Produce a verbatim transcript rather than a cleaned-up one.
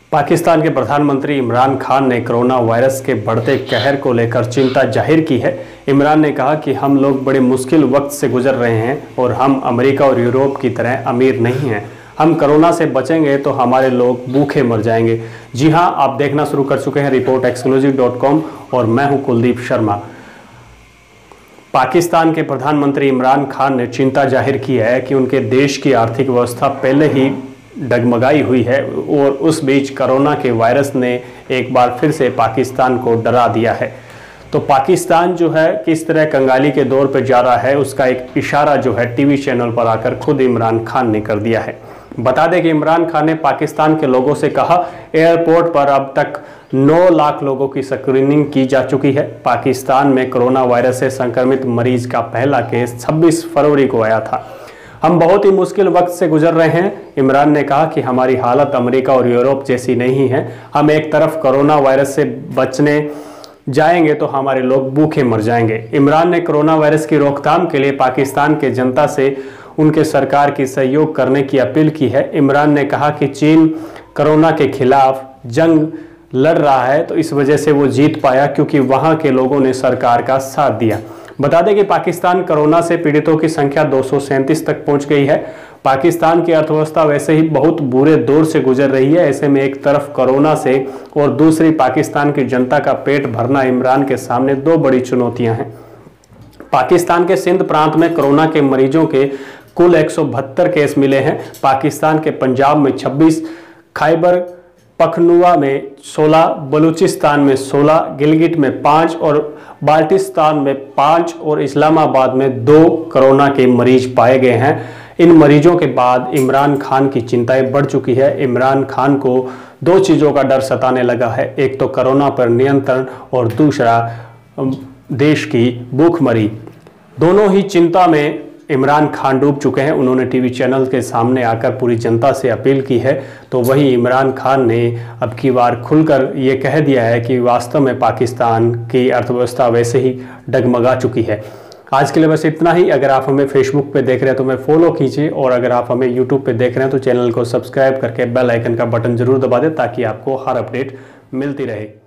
पाकिस्तान के प्रधानमंत्री इमरान खान ने कोरोना वायरस के बढ़ते कहर को लेकर चिंता जाहिर की है। इमरान ने कहा कि हम लोग बड़े मुश्किल वक्त से गुजर रहे हैं और हम अमेरिका और यूरोप की तरह अमीर नहीं हैं। हम कोरोना से बचेंगे तो हमारे लोग भूखे मर जाएंगे। जी हां, आप देखना शुरू कर चुके हैं रिपोर्ट एक्सक्लूसिव डॉट कॉम और मैं हूं कुलदीप शर्मा। पाकिस्तान के प्रधानमंत्री इमरान खान ने चिंता जाहिर की है कि उनके देश की आर्थिक व्यवस्था पहले ही डगमगाई हुई है और उस बीच कोरोना के वायरस ने एक बार फिर से पाकिस्तान को डरा दिया है। तो पाकिस्तान जो है किस तरह कंगाली के दौर पर जा रहा है, उसका एक इशारा जो है टीवी चैनल पर आकर खुद इमरान खान ने कर दिया है। बता दें कि इमरान खान ने पाकिस्तान के लोगों से कहा, एयरपोर्ट पर अब तक नौ लाख लोगों की स्क्रीनिंग की जा चुकी है। पाकिस्तान में कोरोना वायरस से संक्रमित मरीज का पहला केस छब्बीस फरवरी को आया था। हम बहुत ही मुश्किल वक्त से गुजर रहे हैं। इमरान ने कहा कि हमारी हालत अमेरिका और यूरोप जैसी नहीं है। हम एक तरफ कोरोना वायरस से बचने जाएंगे तो हमारे लोग भूखे मर जाएंगे। इमरान ने कोरोना वायरस की रोकथाम के लिए पाकिस्तान के जनता से उनके सरकार की सहयोग करने की अपील की है। इमरान ने कहा कि चीन कोरोना के खिलाफ जंग लड़ रहा है, तो इस वजह से वो जीत पाया क्योंकि वहाँ के लोगों ने सरकार का साथ दिया। बता दें कि पाकिस्तान कोरोना से पीड़ितों की संख्या दो सौ सैंतीस तक पहुंच गई है। पाकिस्तान की अर्थव्यवस्था वैसे ही बहुत बुरे दौर से गुजर रही है। ऐसे में एक तरफ कोरोना से और दूसरी पाकिस्तान की जनता का पेट भरना इमरान के सामने दो बड़ी चुनौतियां हैं। पाकिस्तान के सिंध प्रांत में कोरोना के मरीजों के कुल एक सौ बहत्तर केस मिले हैं। पाकिस्तान के पंजाब में छब्बीस, खैबर पख्तूनख्वा में सोलह, बलूचिस्तान में सोलह, गिलगिट में पाँच और बाल्टिस्तान में पाँच और इस्लामाबाद में दो कोरोना के मरीज पाए गए हैं। इन मरीजों के बाद इमरान खान की चिंताएं बढ़ चुकी है। इमरान खान को दो चीज़ों का डर सताने लगा है, एक तो कोरोना पर नियंत्रण और दूसरा देश की भूखमरी। दोनों ही चिंता में इमरान खान डूब चुके हैं। उन्होंने टीवी चैनल के सामने आकर पूरी जनता से अपील की है। तो वहीं इमरान खान ने अब की बार खुलकर ये कह दिया है कि वास्तव में पाकिस्तान की अर्थव्यवस्था वैसे ही डगमगा चुकी है। आज के लिए बस इतना ही। अगर आप हमें फेसबुक पे देख रहे हैं तो हमें फॉलो कीजिए और अगर आप हमें यूट्यूब पे देख रहे हैं तो चैनल को सब्सक्राइब करके बेल आइकन का बटन जरूर दबा दें ताकि आपको हर अपडेट मिलती रहे।